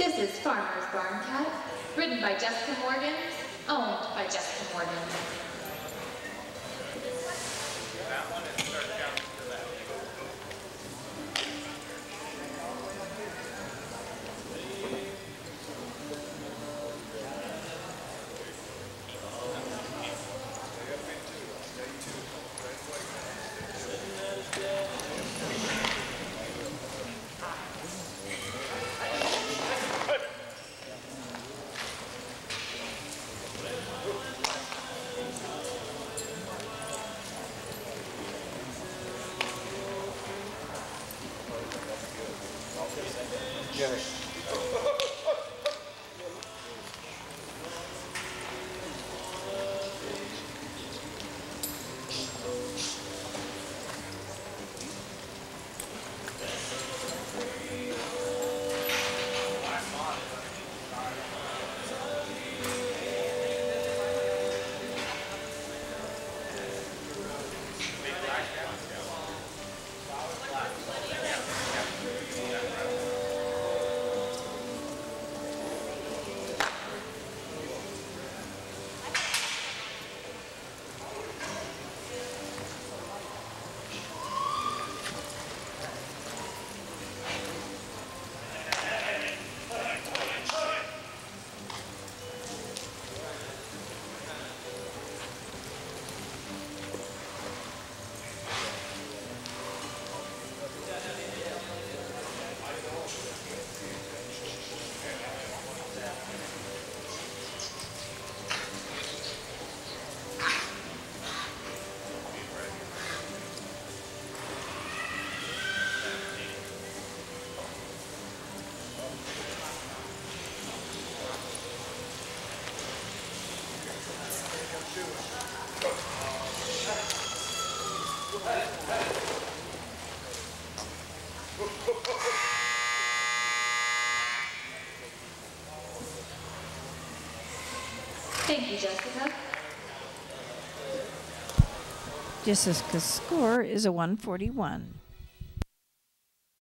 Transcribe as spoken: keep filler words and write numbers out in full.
This is Farmer's Barn Cat, written by Jessica Morgan, owned by Jessica Morgan. That one is start counting to that. Jerry. Thank you, Jessica. Jessica's score is a one forty-one.